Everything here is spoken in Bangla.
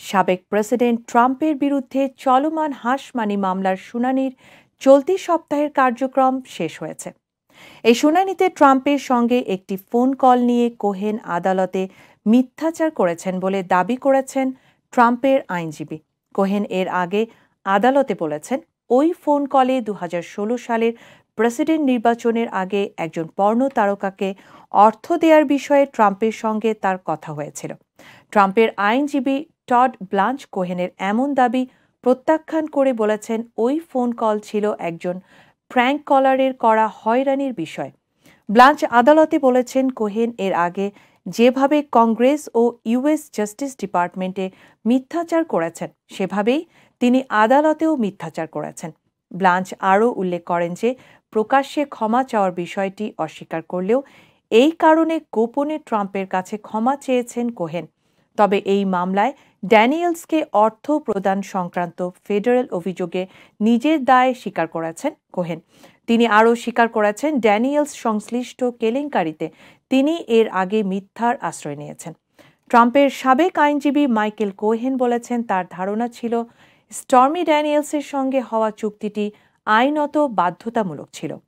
সাবেক প্রেসিডেন্ট ট্রাম্পের বিরুদ্ধে চলমান হাঁসমানি মামলার শুনানির চলতি সপ্তাহের কার্যক্রম শেষ হয়েছে। এই শুনানিতে ট্রাম্পের সঙ্গে একটি ফোন কল নিয়ে কোহেন আদালতে মিথ্যাচার করেছেন বলে দাবি করেছেন ট্রাম্পের আইনজীবী। কোহেন এর আগে আদালতে বলেছেন ওই ফোন কলে 2016 সালের প্রেসিডেন্ট নির্বাচনের আগে একজন পর্ন তারকাকে অর্থ দেওয়ার বিষয়ে ট্রাম্পের সঙ্গে তার কথা হয়েছিল। ট্রাম্পের আইনজীবী টড ব্লাঞ্চ কোহেনের এমন দাবি প্রত্যাখ্যান করে বলেছেন ওই ফোন কল ছিল একজন প্র্যাঙ্ক কলারের করা হয়রানির বিষয়। ব্লাঞ্চ আদালতে বলেছেন কোহেন এর আগে যেভাবে কংগ্রেস ও ইউএস জাস্টিস ডিপার্টমেন্টে মিথ্যাচার করেছেন সেভাবেই তিনি আদালতেও মিথ্যাচার করেছেন। ব্লাঞ্চ আরও উল্লেখ করেন যে প্রকাশ্যে ক্ষমা চাওয়ার বিষয়টি অস্বীকার করলেও এই কারণে গোপনে ট্রাম্পের কাছে ক্ষমা চেয়েছেন কোহেন। তবে এই মামলায় ড্যানিয়েলসকে অর্থ প্রদান সংক্রান্ত ফেডারেল অভিযোগে নিজের দায় স্বীকার করেছেন কোহেন। তিনি আরও স্বীকার করেছেন ড্যানিয়েলস সংশ্লিষ্ট কেলেঙ্কারিতে তিনি এর আগে মিথ্যার আশ্রয় নিয়েছেন। ট্রাম্পের সাবেক আইনজীবী মাইকেল কোহেন বলেছেন তার ধারণা ছিল স্টর্মি ড্যানিয়েলসের সঙ্গে হওয়া চুক্তিটি আইনত বাধ্যতামূলক ছিল।